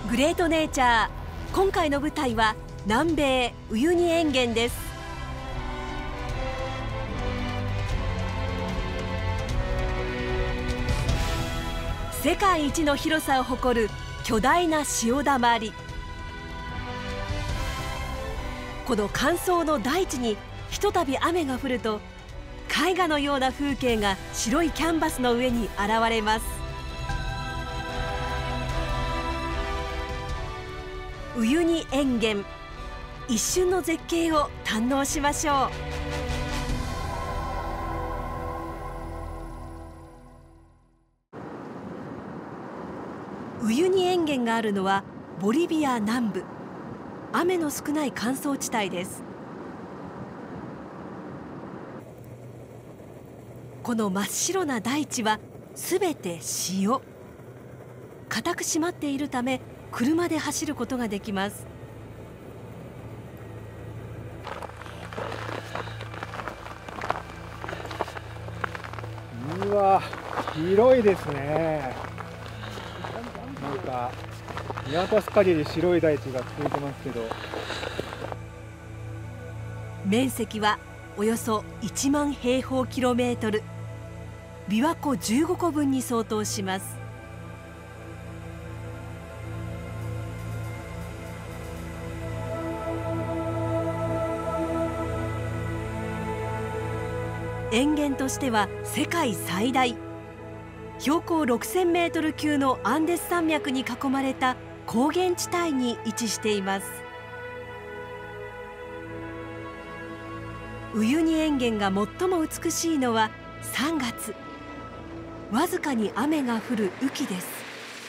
グレートネイチャー、今回の舞台は南米ウユニ塩原です。世界一の広さを誇る巨大な潮だまり。この乾燥の大地にひとたび雨が降ると、絵画のような風景が白いキャンバスの上に現れます。ウユニ塩原、一瞬の絶景を堪能しましょう。ウユニ塩原があるのはボリビア南部、雨の少ない乾燥地帯です。この真っ白な大地はすべて塩。固く締まっているため車で走ることができます。 うわ、広いですね。なんか見渡す限り白い大地が続いてますけど、 面積はおよそ1万平方キロメートル、琵琶湖15個分に相当します。塩原としては世界最大、標高6000メートル級のアンデス山脈に囲まれた高原地帯に位置しています。ウユニ塩原が最も美しいのは3月、わずかに雨が降る雨季です。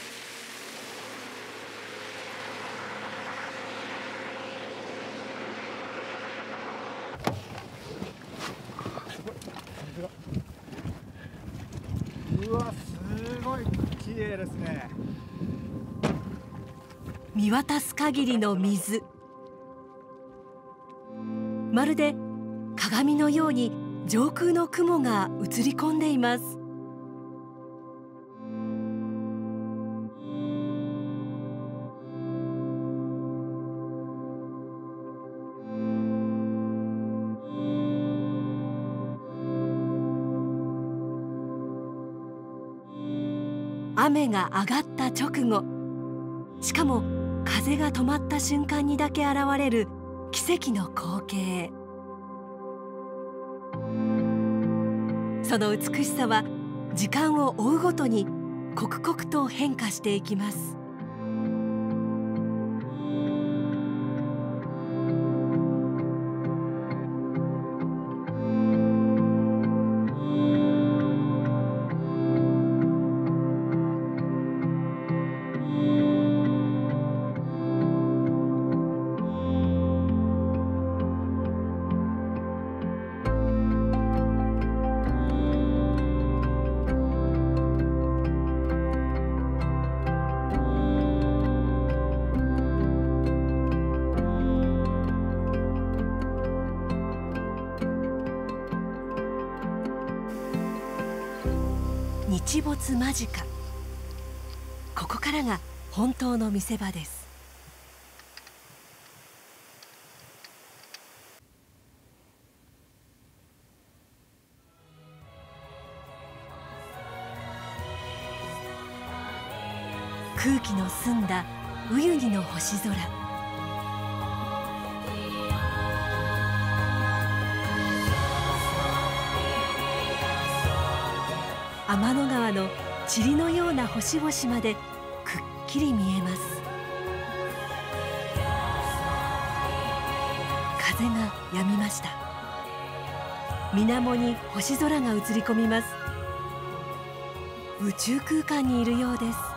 うわ、すごい綺麗ですね。 見渡す限りの水、まるで鏡のように上空の雲が映り込んでいます。雨が上がった直後、しかも風が止まった瞬間にだけ現れる奇跡の光景。その美しさは時間を追うごとに刻々と変化していきます。日没間近、ここからが本当の見せ場です。空気の澄んだウユニの星空、天の川の塵のような星々までくっきり見えます。風が止みました。水面に星空が映り込みます。宇宙空間にいるようです。